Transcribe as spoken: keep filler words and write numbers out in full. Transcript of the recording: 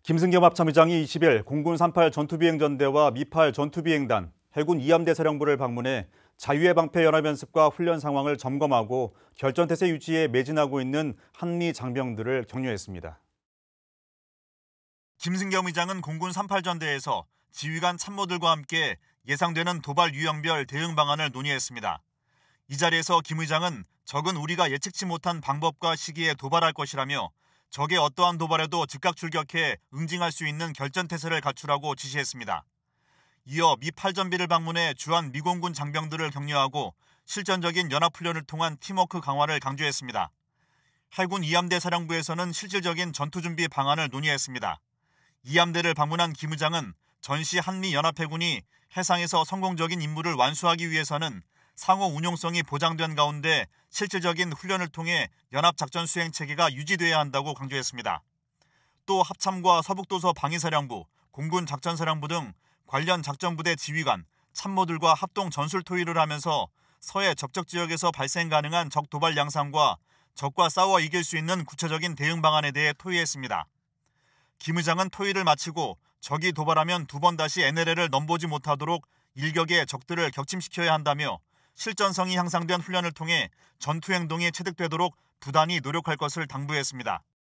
김승겸 합참의장이 이십 일 공군 삼십팔 전투비행전대와 미팔 전투비행단, 해군 이함대 사령부를 방문해 자유의 방패 연합연습과 훈련 상황을 점검하고 결전태세 유지에 매진하고 있는 한미 장병들을 격려했습니다. 김승겸 의장은 공군 삼십팔 전대에서 지휘관 참모들과 함께 예상되는 도발 유형별 대응 방안을 논의했습니다. 이 자리에서 김 의장은 적은 우리가 예측치 못한 방법과 시기에 도발할 것이라며 적의 어떠한 도발에도 즉각 출격해 응징할 수 있는 결전태세를 갖추라고 지시했습니다. 이어 미 팔 전비를 방문해 주한 미공군 장병들을 격려하고 실전적인 연합훈련을 통한 팀워크 강화를 강조했습니다. 해군 이함대 사령부에서는 실질적인 전투준비 방안을 논의했습니다. 이함대를 방문한 김 의장은 전시 한미연합해군이 해상에서 성공적인 임무를 완수하기 위해서는 상호 운용성이 보장된 가운데 실질적인 훈련을 통해 연합작전 수행 체계가 유지돼야 한다고 강조했습니다. 또 합참과 서북도서 방위사령부, 공군작전사령부 등 관련 작전부대 지휘관, 참모들과 합동 전술 토의를 하면서 서해 적적 지역에서 발생 가능한 적 도발 양상과 적과 싸워 이길 수 있는 구체적인 대응 방안에 대해 토의했습니다. 김 의장은 토의를 마치고 적이 도발하면 두 번 다시 엔엘엘을 넘보지 못하도록 일격에 적들을 격침시켜야 한다며 실전성이 향상된 훈련을 통해 전투 행동이 체득되도록 부단히 노력할 것을 당부했습니다.